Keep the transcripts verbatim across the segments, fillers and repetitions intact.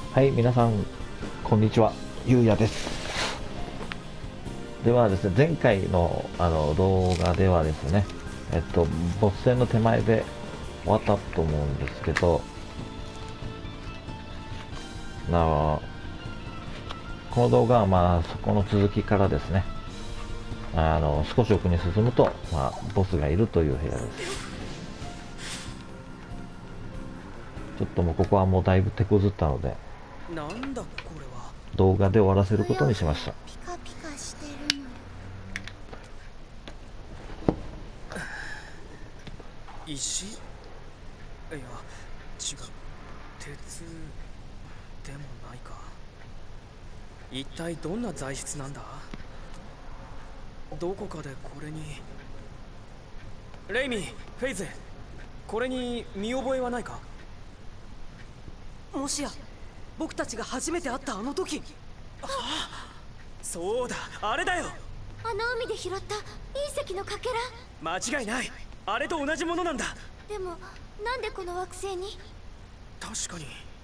はい、皆さん、こんにちは。ゆうやです。ではですね、前回のあの動画ではですね、えっと、ボス戦の手前で終わったと思うんですけど、なこの動画はまあ、そこの続きからですね、あの、少し奥に進むと、まあ、ボスがいるという部屋です。ちょっともうここはもうだいぶ手こずったので、 なんだこれは。 動画で終わらせることにしました。 ピカピカしてるのよ。 石？いや、違う。鉄でもないか。一体どんな材質なんだ？どこかでこれに。レイミー、フェイズ、これに見覚えはないか？ もしや僕たちが初めて会ったあの時。 ああ、そうだ、あれだよ。 あの海で拾った隕石のかけら。 間違いない、あれと同じものなんだ。 でもなんでこの惑星に？ 確かに。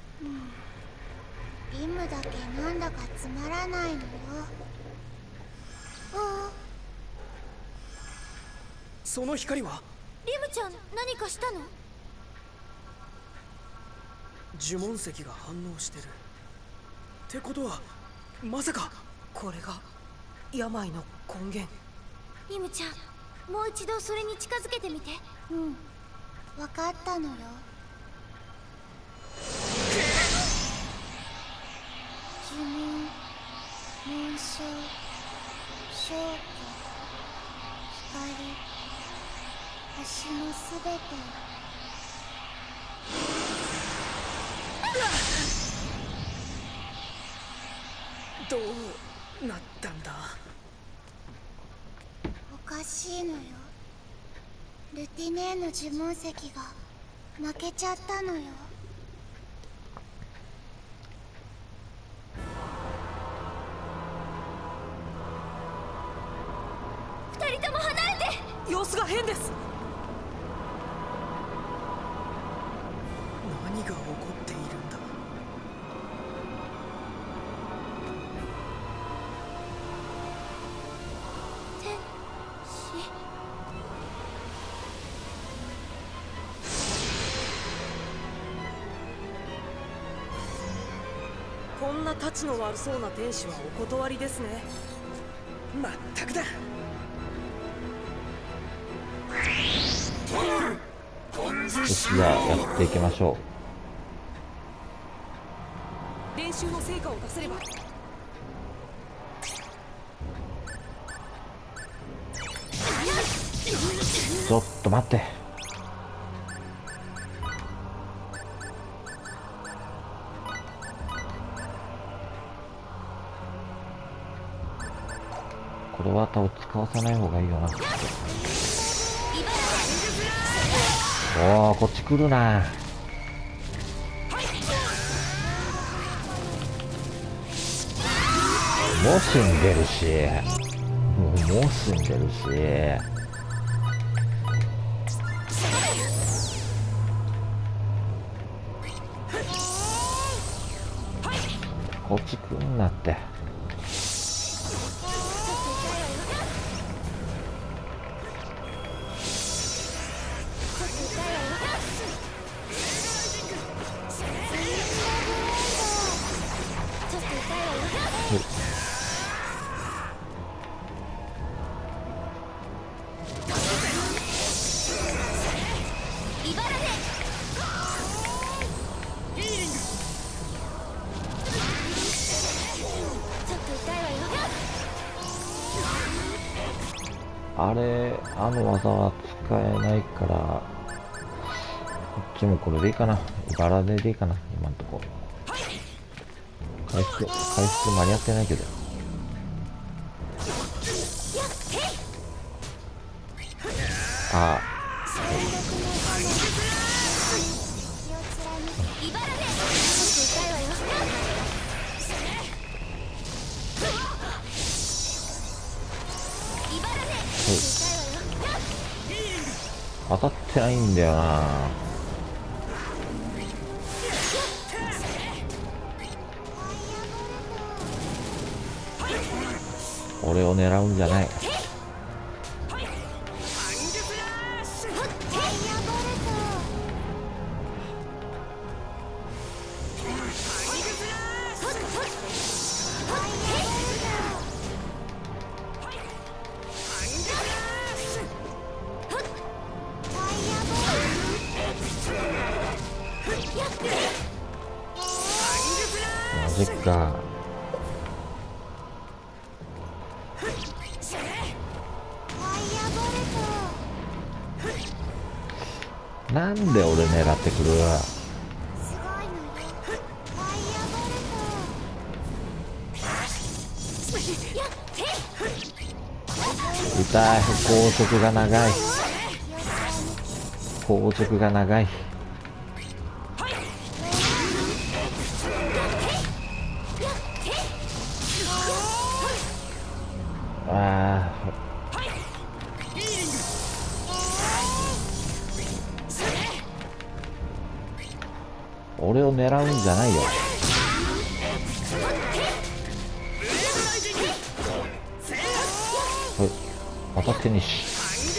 リムだけなんだかつまらないのよ。ああ、 その光は？ リムちゃん何かしたの？ 呪文石が反応してるってことは、まさかこれが病の根源。 リムちゃん、もう一度それに近づけてみて。うん、分かったのよ。呪文、紋章、消去、光、星のすべて。 どうなったんだ？ おかしいのよ。ルティネーの呪文石が負けちゃったのよ。二人とも離れて。 様子が変です。 何が起こっているんだ？ 天使。 こんなたちの悪そうな天使はお断りですね。 まったくだ。 よし、じゃあやっていきましょ練習の成果を出せれば。 う。ちょっと待って。これはを使わさない方がいいよな。おお、こっち来るな。もう死んでるし、もうもう死んでるし。こっち来んなって。あれ、あの技は使えないから、こっちもこれでいいかな。バラででいいかな、今んとこ。回復、回復間に合ってないけど。ああ。当たってないんだよな。 俺を狙うんじゃない。マジか。なんで俺狙ってくる。痛い。硬直が長い。硬直が長い。ああ。俺を狙うんじゃないよ。はい、当たってねえし。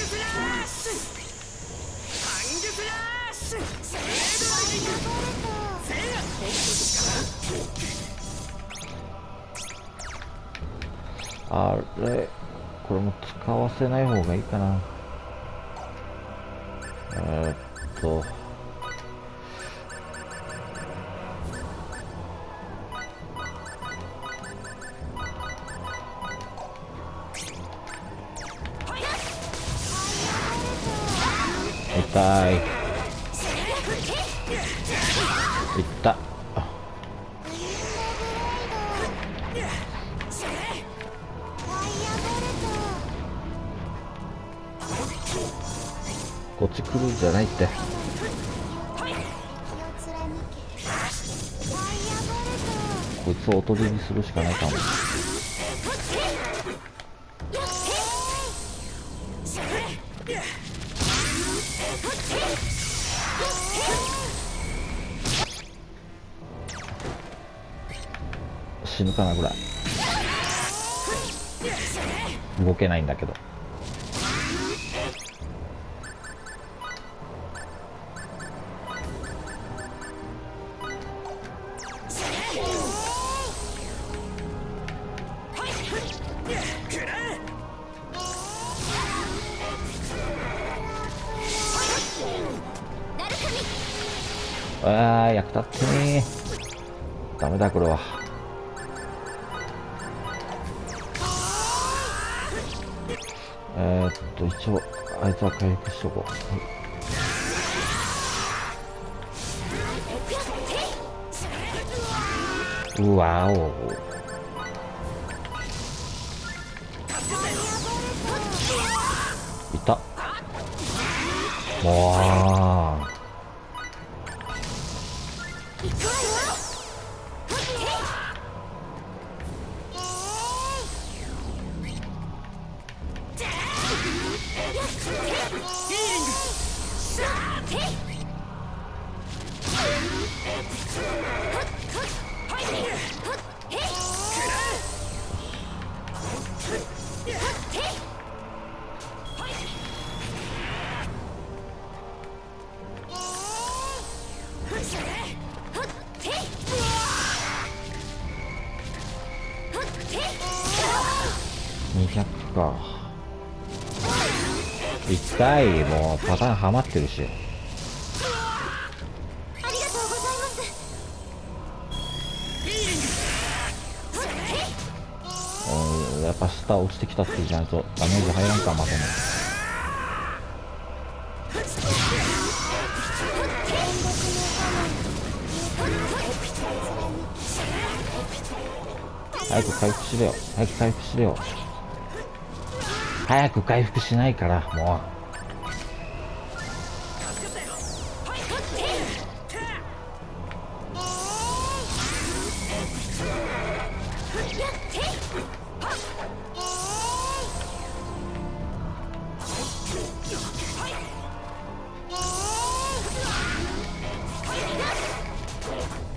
あれ、これも使わせない方がいいかな。えーっと痛い。いった。こっち来るんじゃないって。こいつをおとりにするしかないかも。死ぬかなぐらい。動けないんだけど。ああ、役立ってねー。ダメだこれは。えー、っと一応あいつは回復しとこう。うわお。いた。もうにひゃくか。痛い。もうパターンはまってるし。 ありがとうございます。 うん、やっぱ下落ちてきたってじゃないとダメージ入らんかまとめ。早く回復しろよ。早く回復しろよ。早く回復しないからも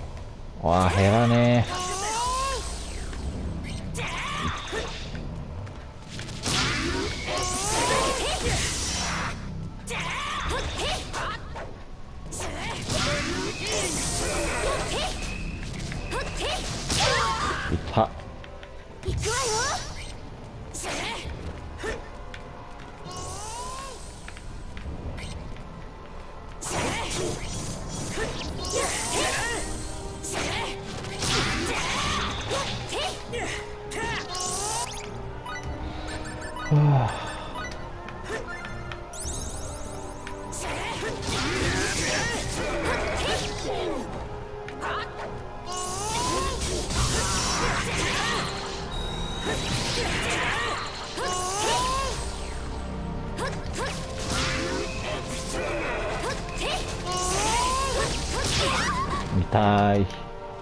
う。わあ減らねえ。 いた。 行くわよ。 はあ、見たい。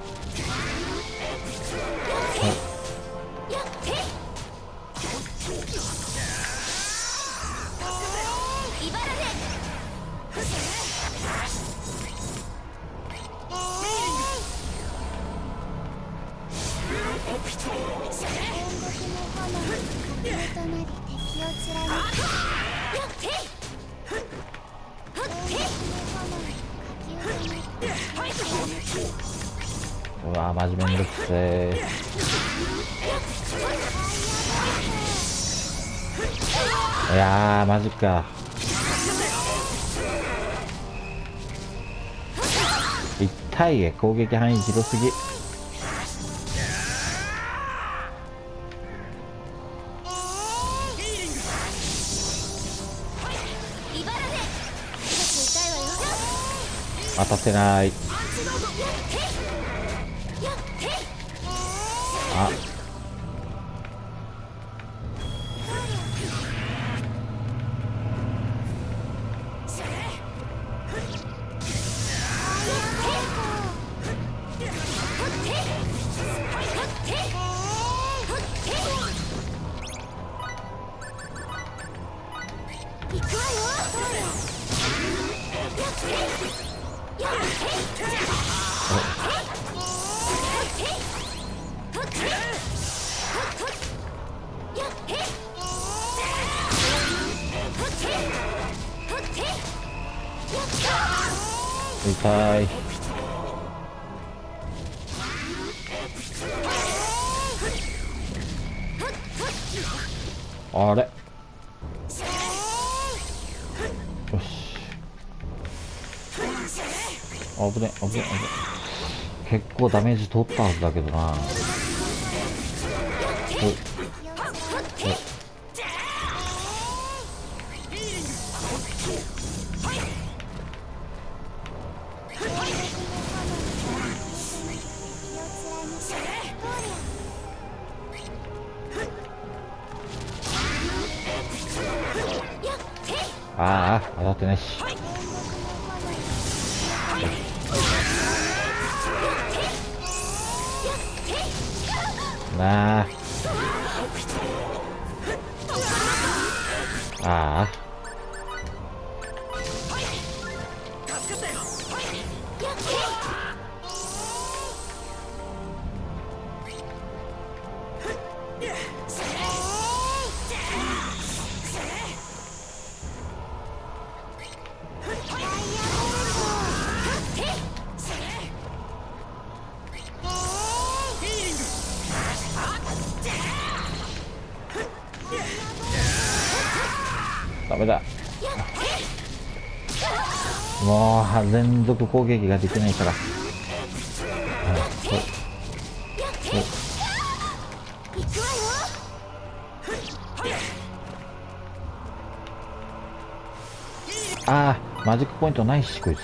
うわマジめんどくせえ。いやーマジか。痛い。攻撃範囲広すぎ。当たってない。あ、痛い。あれ、よし。危ね危ね危ね。結構ダメージ取ったはずだけどな。おいおい、ああ当たってないし。なあああ、ダメだ。もう連続攻撃ができないから。ああマジックポイントないしこいつ。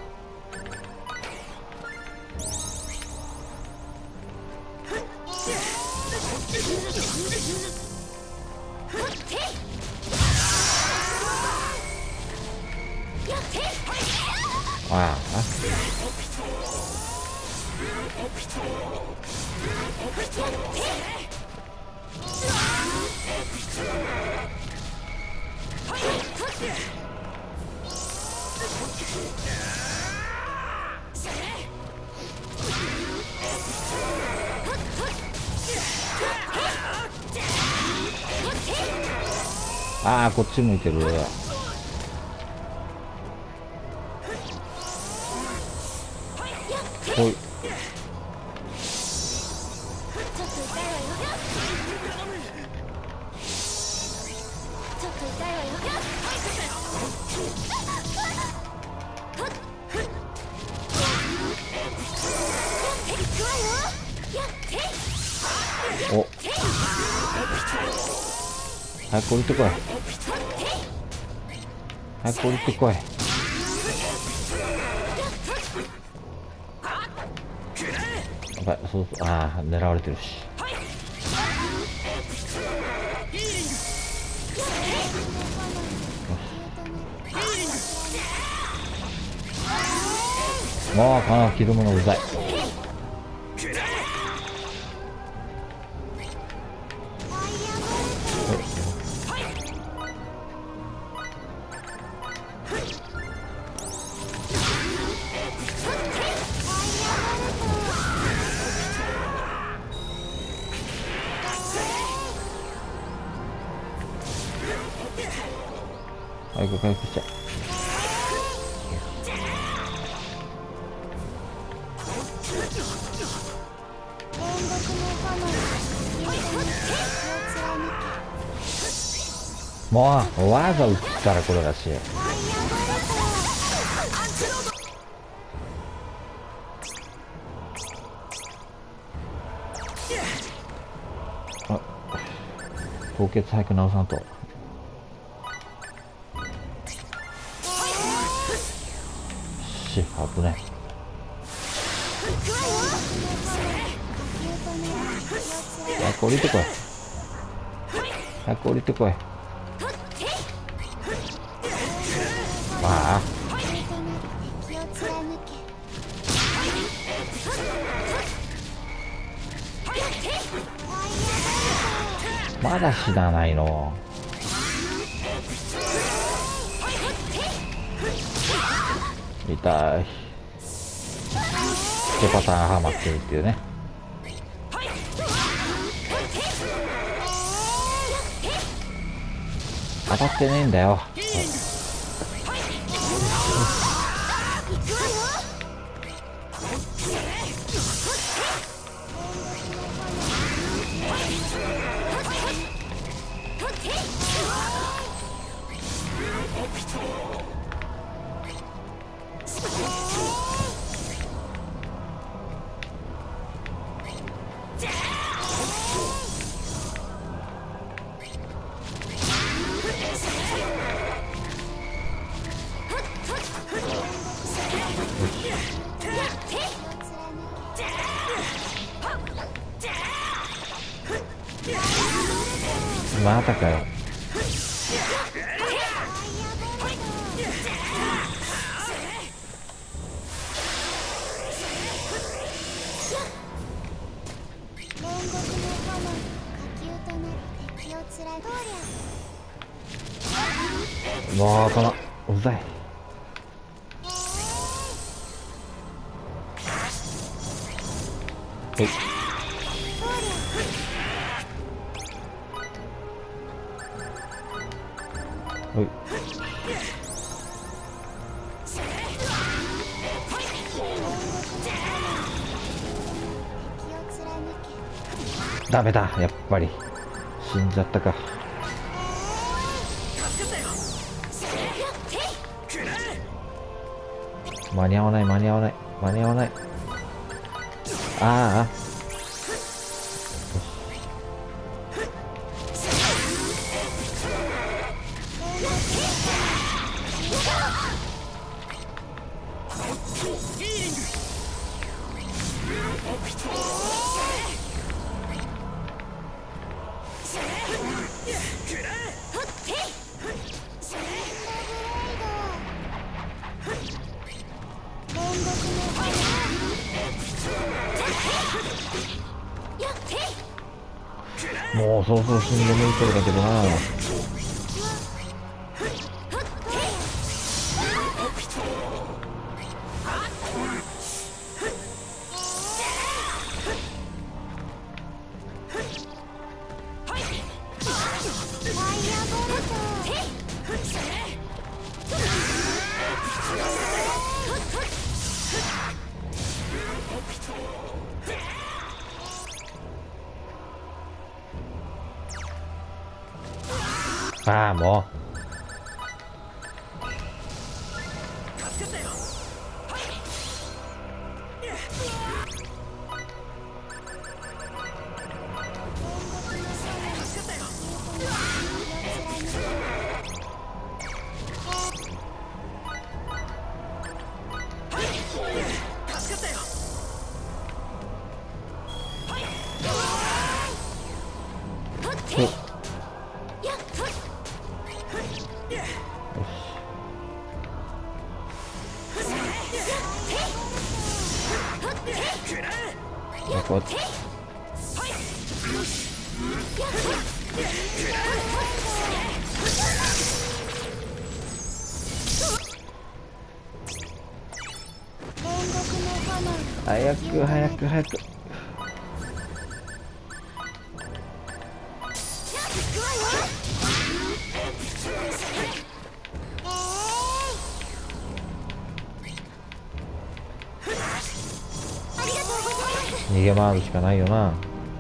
ああああこっち向いてる。ほい。 お、早く降りてこい。早く降りてこい。やばい、そうそう、ああ、狙われてるし。もうこの着るものうざい。早く回復しちゃう。もうわざ撃ったらこれだし。あ、凍結早く直さんと。し、危ね。早く降りてこい。早く降りてこい。ああ、まだ死なないの。痛い。一パターンハマってるっていうね。当たってねえんだよ。またかよ。もうこのうざい。はい。はい。ダメだ、やっぱり死んじゃったか。間に合わない、間に合わない、間に合わない。ああ、もうそろそろ死んでもいいとこだけどな。ああ、もうよし。あ、こうやって。早く早く早く。逃げ回るしかないよな。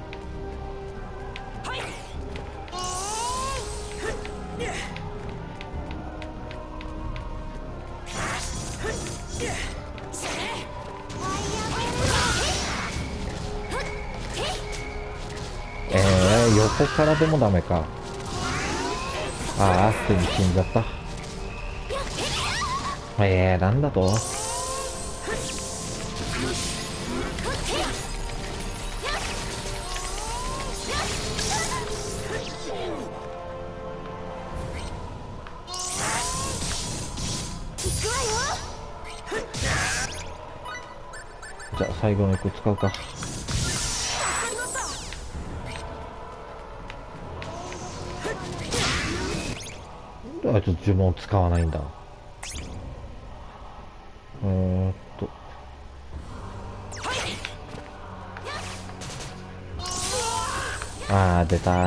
えー、横からでもダメか。ああ、すでに死んじゃった。えー、なんだと。じゃあ最後の一個使うか。あいつ呪文使わないんだ。えーっとあー出た。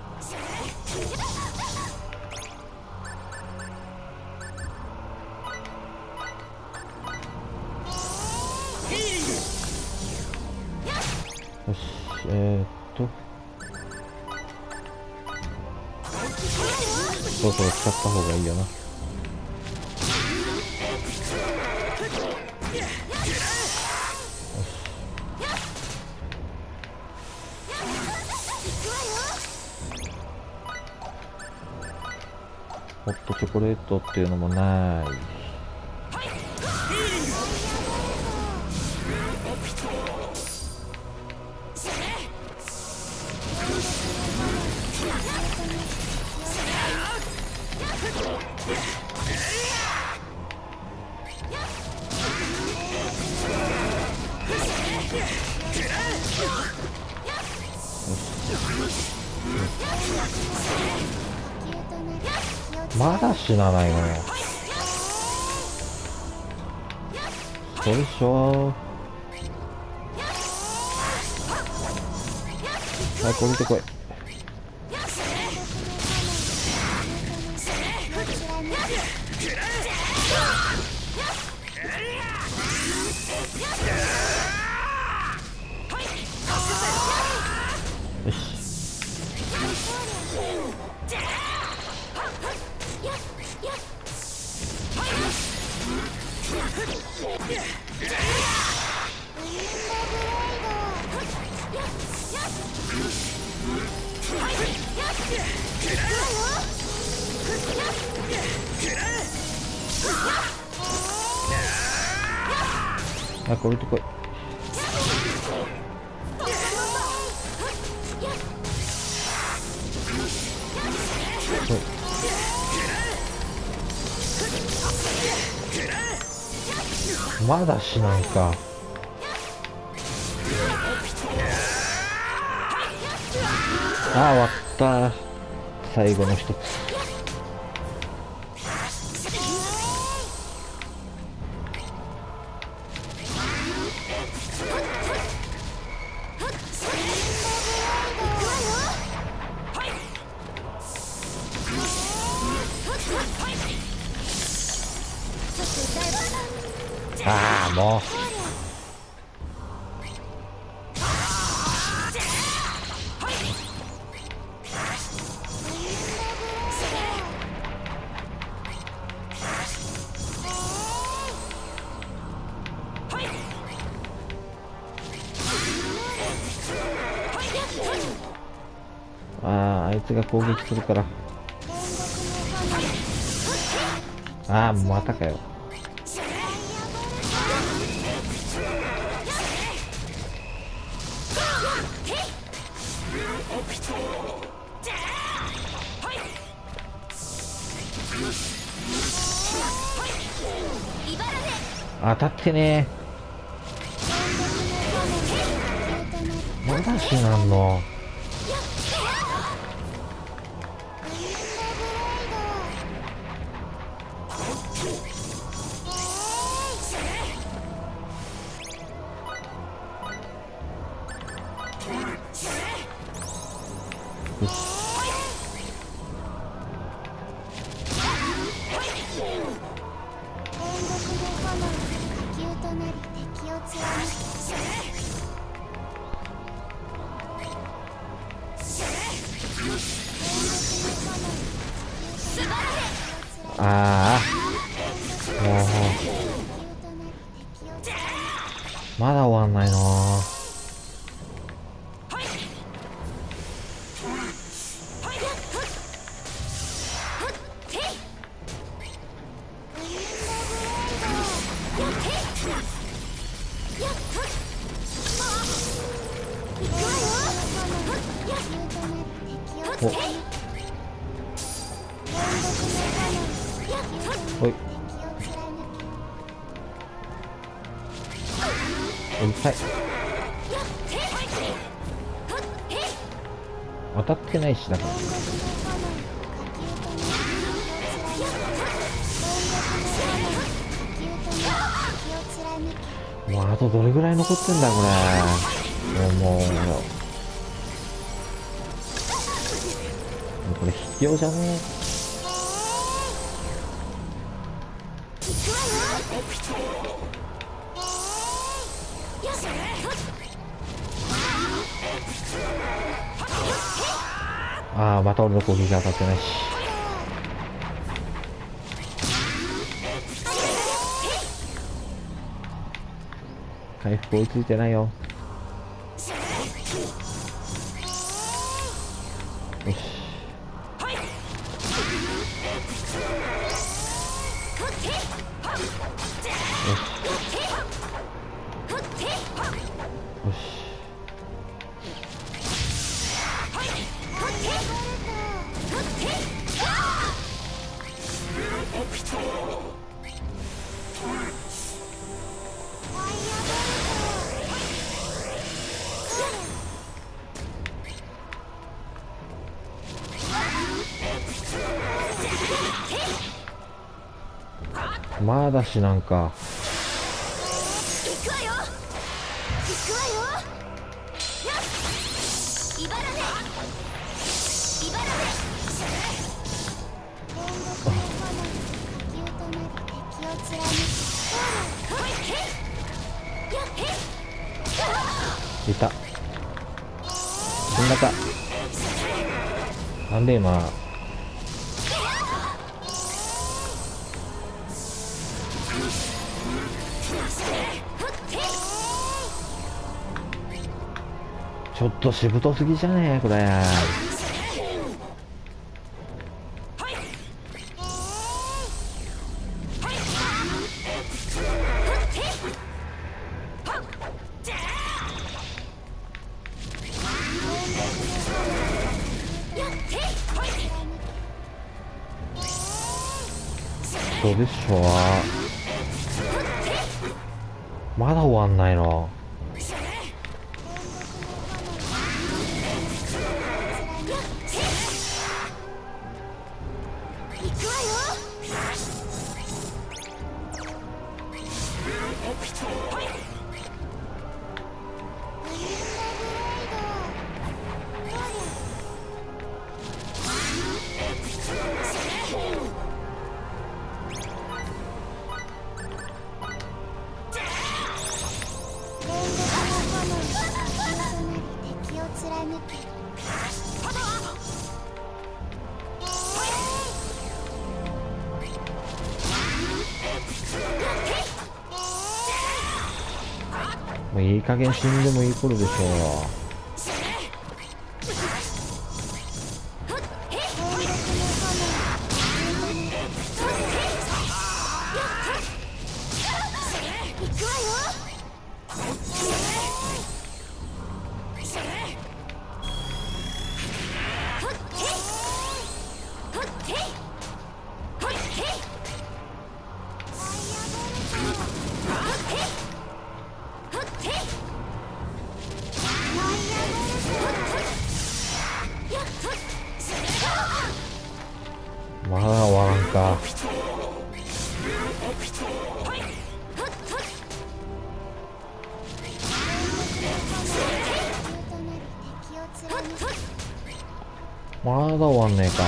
よし、えーっとそろそろ使った方がいいよな。ホットチョコレートっていうのもない。まだ死なないのよ。それでしょ。はい、降りてこい。よし。あ、これとこい。まだしないか。ああ、終わった。最後の一つ。ああ、もう。ああ、あいつが攻撃するから。ああ、またかよ。 当たってねえ。まだしなんの。ああ、もうまだ終わんないの。おい、うるさい。当たってないしだから。もうあとどれぐらい残ってんだこれ。もうもうこれ必要じゃねえ。ああ、また俺の攻撃当たってないし。回復追いついてないよ。よし。よし。まだしなんか。いた。そんなか。なんで今。ちょっとしぶとすぎじゃねえこれ。どうでしょう。まだ終わんないの。もういい加減死んでもいい頃でしょう。 まだ終わんねえか。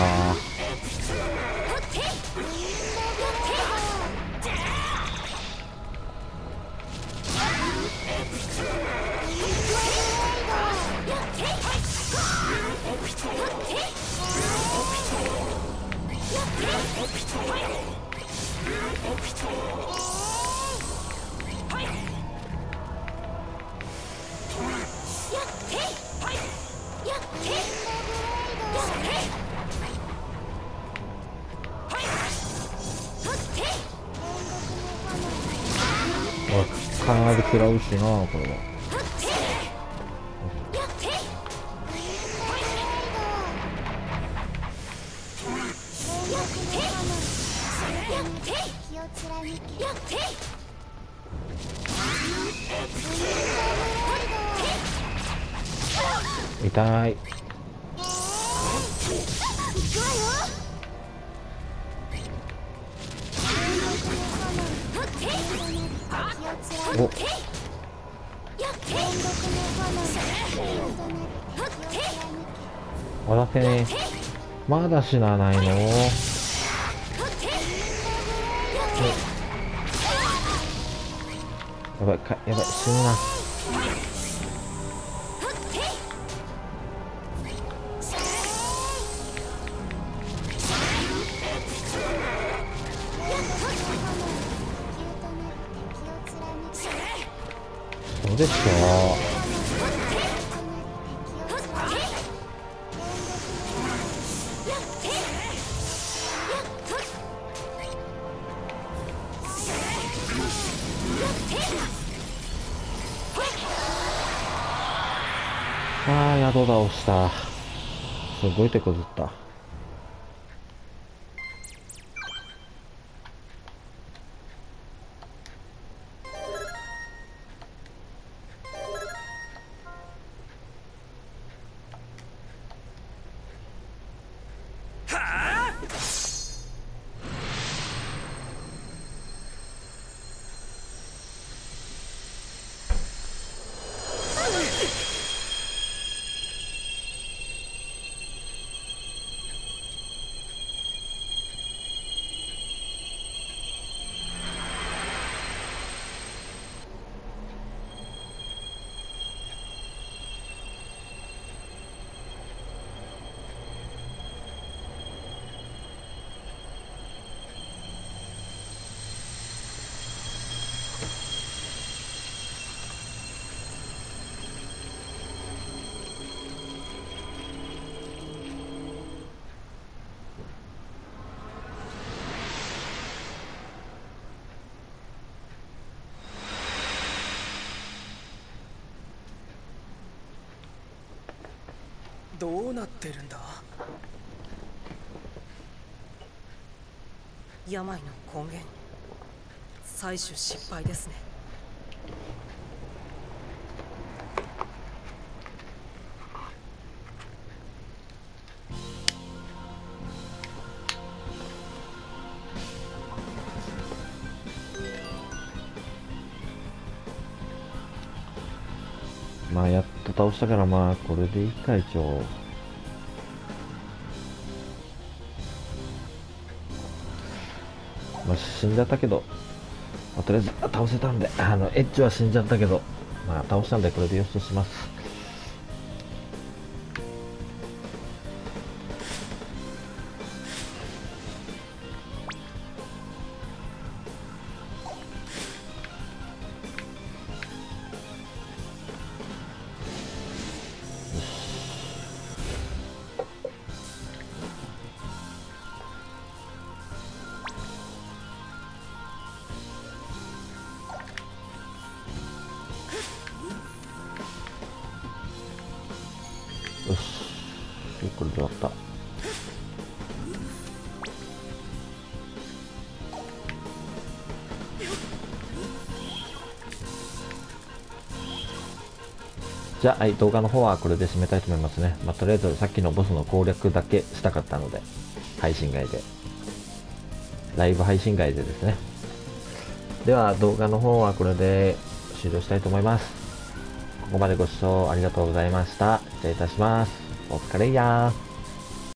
かなり食らうしな、これは。痛い。お、私ね、まだ死なないの？やばいか、やばい、死ぬな。そうでしょう。ああ、宿倒した。すごい手こずった。 どうなってるんだ？ 病の根源、採取失敗ですね。 まあやっと倒したから、まあこれでいいか。一応まあ死んじゃったけど、まあ、とりあえず倒せたんで、あのエッジは死んじゃったけど、まあ倒したんでこれでよしとします。よし、これで終わった。じゃあ、はい、動画の方はこれで締めたいと思いますね。まあ、とりあえずさっきのボスの攻略だけしたかったので、配信外で。ライブ配信外でですね。では、動画の方はこれで終了したいと思います。ここまでご視聴ありがとうございました。失礼いたします。お疲れやー。